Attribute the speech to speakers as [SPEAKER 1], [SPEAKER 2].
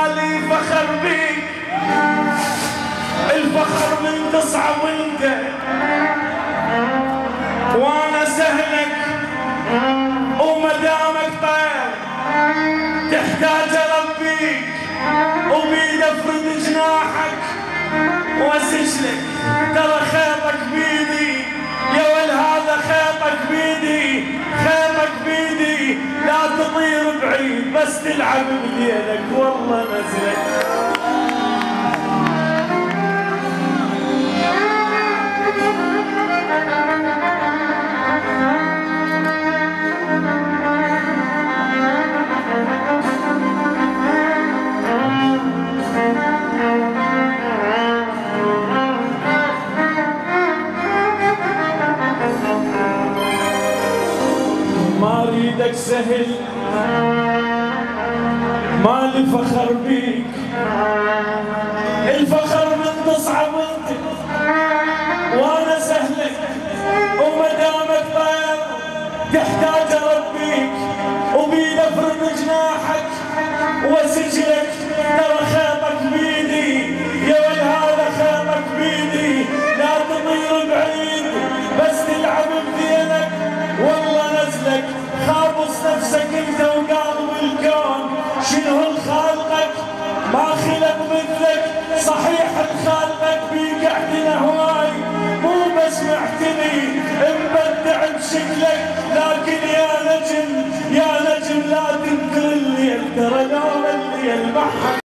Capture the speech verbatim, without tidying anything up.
[SPEAKER 1] لي فخر بيك، الفخر من تصعب انت وانا سهلك، ومدامك طير تحتاج اربيك، وبيد افرد جناحك واسجلك. ترى خيطك بيدي يا ول، هذا خيطك بيدي، خيطك بيدي، لا تطير بعيد بس تلعب بدينك والله نزلك. ما اريدك سهل، مالي فخر بيك، الفخر من تصعب انت وانا سهلك، ومدامك طير تحتاج اربيك، وبيد افرد جناحك واسجلك. ترى خيطك بيدي يا ول، هذا خيطك بيدي، لا تطير بعيد بس تلعب بدينك والله نزلك. خابص نفسك انت وقلب الكون، شنو الخالقك ما خلق مثلك، صحيح الخالقك بيك اعتنى هواي، مو بس معتني مبدع بشكلك، لكن يا نجم يا نجم لا تنكر الليل، ترى نوم الليل ما حد